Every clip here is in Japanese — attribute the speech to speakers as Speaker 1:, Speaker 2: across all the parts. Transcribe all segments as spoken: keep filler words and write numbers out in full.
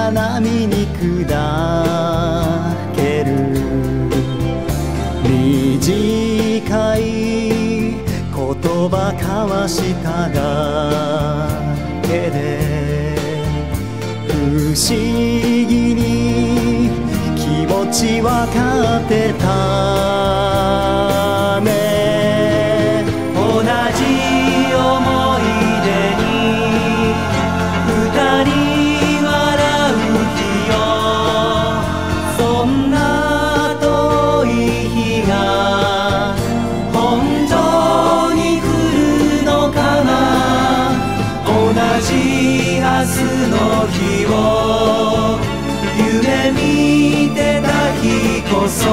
Speaker 1: が波に砕ける短い言葉交わしただけで不思議に気持ちわかってたね。同じ思い出に二人笑う日よ。そんな遠い日が本当に来るのかな。同じ明日の日を夢見てた日こそ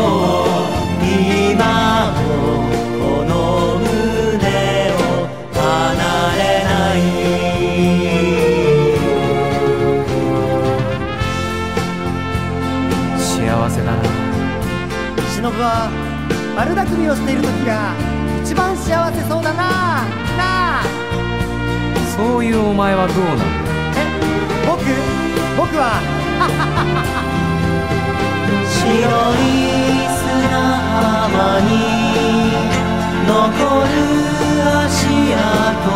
Speaker 1: 今もこの胸を離れない。
Speaker 2: 幸せだな。
Speaker 3: 忍は悪巧みをしている時が一番幸せそうだな。なあ、
Speaker 2: そういうお前はどうなんだ。
Speaker 3: え、僕僕は
Speaker 1: 白い砂浜に残る足跡、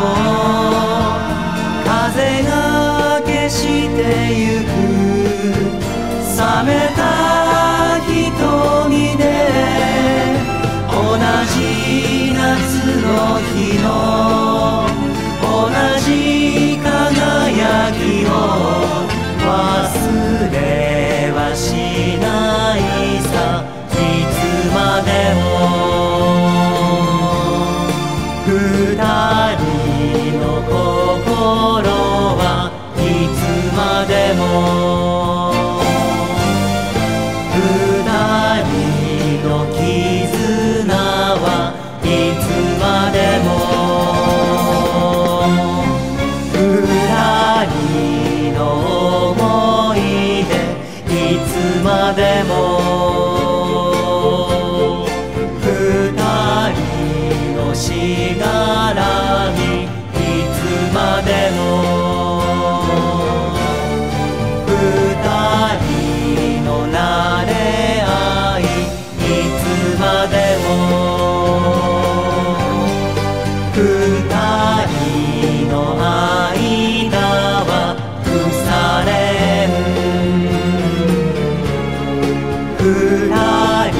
Speaker 1: 風が消してゆく冷めた瞳で同じ夏の日の同じ輝きを忘れはしないさ。いつまでも二人の心はいつまでも二人の絆はいつまでも二人の思い出いつまでも二人のしがらみいつまでも二人の慣れ合いいつまでも二人の間は腐れん。二人